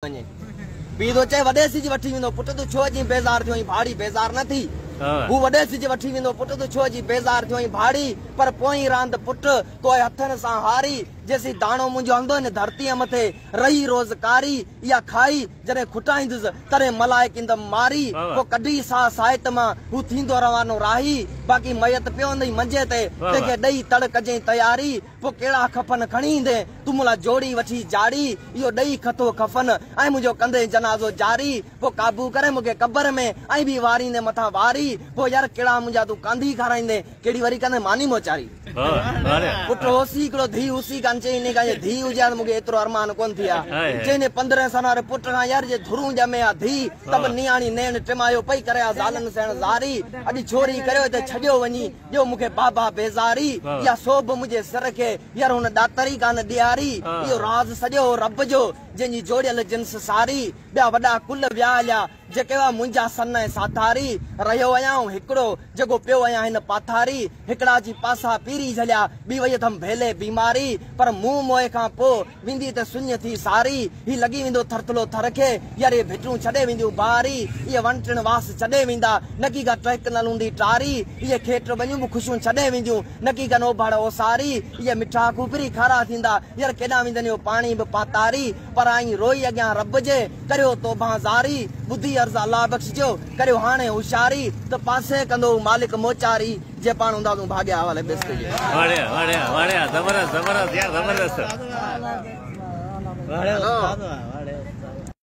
P तो चे वडे सिज वठी विंदो पुट तू छो जी बेज़ार थियो भाड़ी बेज़ार न थी वो वडे सिज वठी विंदो पुट तू छो जी बेज़ार थियो भाड़ी पर पोई रांद पुट तो हथन सा हारी जैसी दाणो मुंजो हंदो ने धरती मथे रही रोजकारी या खाई जने खुटाईंदुस तरे मलाइक इंद मारी वो कडी सा साहित मा हु थींदो रवानो राही बाकी मयत पियोंदई मंजे ते तेके दई तड़ कजे तैयारी वो केड़ा खफन खणी दे तुमला जोड़ी वठी जाड़ी यो दई खतो खफन आई मुंजो कंदे जनाजो जारी वो काबू करे मुके कब्र में आई भी वारी ने मथा वारी वो यार केड़ा मुंजा तू कांधी खाराइंदे केड़ी वरी कंदे मानी मोचारी पुट होसी कड़ो धी उसी कांचे ने का धी उजा मुके एतरो अरमान कोन थिया जेने 15 सनारे पुट ना यार जे धुरू जमे आ धी तब नियाणी नेण टिमायो पई करे आ जालन सेण जारी अडी छोरी करयो ते छडियो वनी जो मुके बाबा बेजारी या सोब मुझे सर के यार उन दातरी कान दियारी यो राज सजो रब जो जेनी जोड़ियल जिन्स सारी बया वडा कुल व्याल्या जेकेवा मुंजा सन साथारी रहियो आयां हिकड़ो जगो पियो आयां हिन पाथारी हिकड़ा जी पासा पीरी झलिया बी वई थम भेले बीमारी पर मुंह मोए खां पो विंदी ते सुन्य थी सारी ही लगी विंदो थरथलो थरखे यार ये भिटू छडे विंदियो बारी ये वंटण वास छडे विंदा नकी का ट्रैक न लूंडी टारी ये खेट वणियो खुशियों छडे विंदियो नकी का नो भाड़ ओसारी ये मिठा कुपरी खारा थिंदा यार केडा विंदनियो पानी बि पातारी पर आई रोई अग्यां रब जे करियो तोबा जारी बुद्धि अर्ज अल्लाह बख्शजो करियो हाणे होशियारी तो पासे कंदो मालिक मोचारी जे पाण हुंदा तू भाग्या वाले बेस्ट जे बढ़िया जबरदस्त यार जबरदस्त